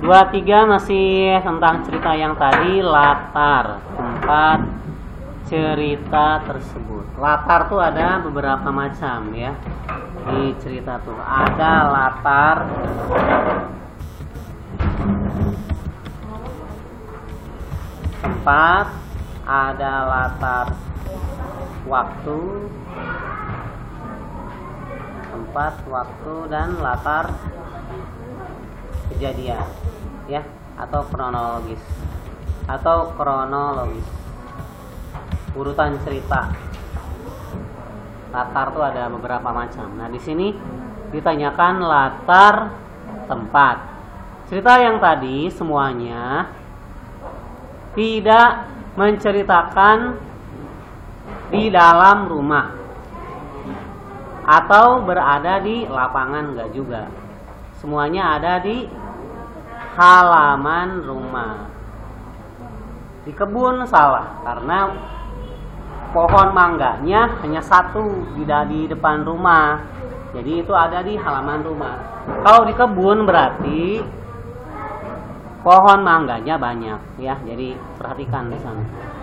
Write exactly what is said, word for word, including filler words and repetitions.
dua tiga masih tentang cerita yang tadi, latar tempat cerita tersebut. Latar tuh ada beberapa macam ya. Di cerita tuh ada latar tempat, ada latar waktu, tempat, waktu, dan latar kejadian ya, atau kronologis atau kronologis urutan cerita. Latar tuh ada beberapa macam. Nah, di sini ditanyakan latar tempat. Cerita yang tadi semuanya tidak menceritakan di dalam rumah atau berada di lapangan, enggak juga. Semuanya ada di halaman rumah. Di kebun salah, karena pohon mangganya hanya satu di, di depan rumah. Jadi itu ada di halaman rumah. Kalau di kebun berarti pohon mangganya banyak ya. Jadi perhatikan di sana.